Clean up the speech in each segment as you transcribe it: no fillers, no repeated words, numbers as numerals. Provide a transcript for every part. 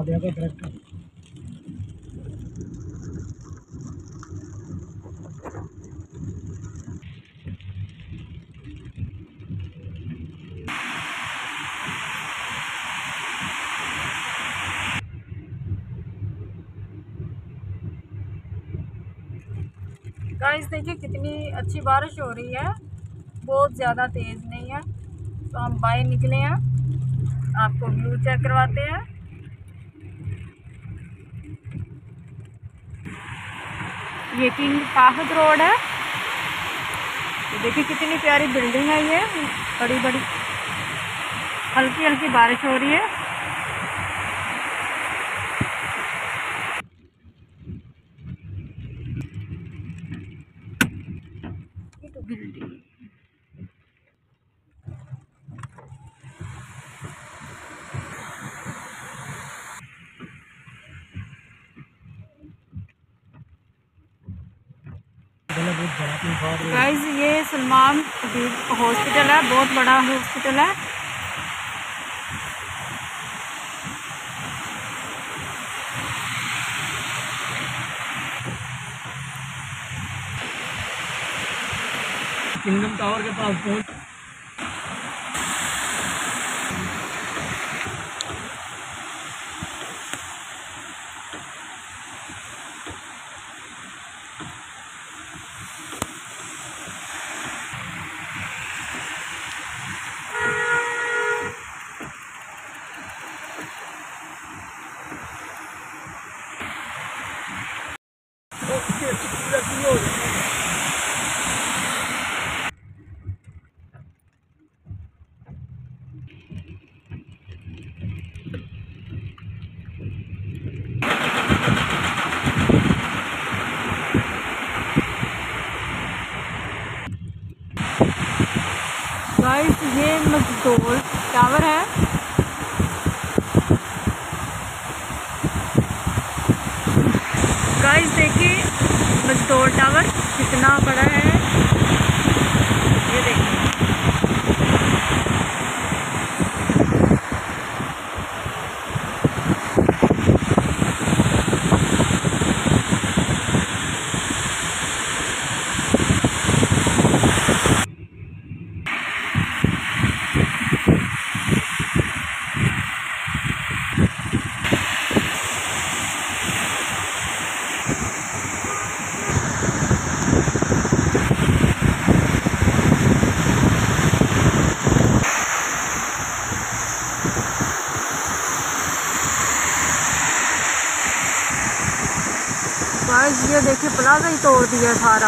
दिया था direct. Guys देखिए कितनी अच्छी बारिश हो रही है, बहुत ज़्यादा तेज़ नहीं है। तो हम बाहर निकले हैं, आपको व्यू चेक करवाते हैं। ये किंग फाहद रोड है। तो देखिए कितनी प्यारी बिल्डिंग है, ये बड़ी बड़ी। हल्की हल्की बारिश हो रही है। ये तो बिल्डिंग गाइस, ये सलमान हॉस्पिटल है, बहुत बड़ा हॉस्पिटल है। किंगडम टावर के पास पहुंच। गाइस, ये मजदूर टावर है। गाइस देखिए मजदूर टावर कितना बड़ा है, ये देखिए। गाइस ये देखिए प्लाजा ही तोड़ दिया सारा।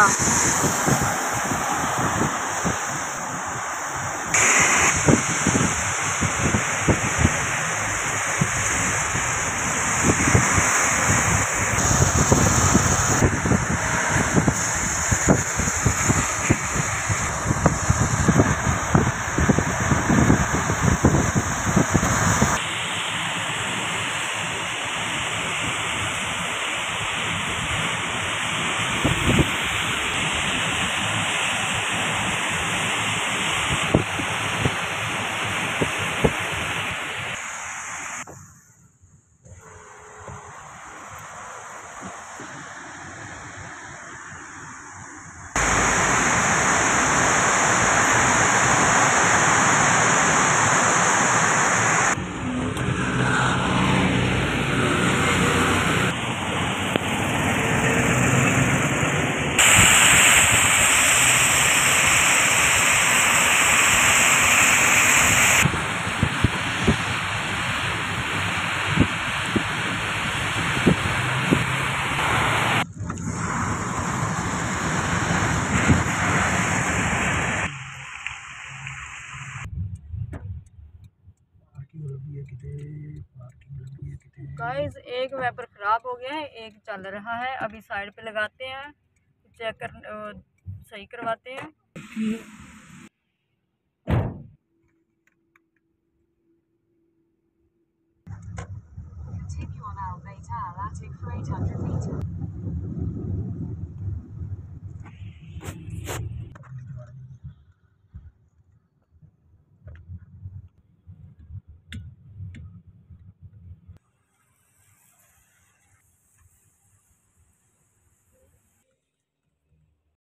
गाइस एक वेपर खराब हो गया है, एक चल रहा है। अभी साइड पे लगाते हैं, चेक कर सही करवाते हैं। Continue on Al Bayt Al Atiq for 800 meters.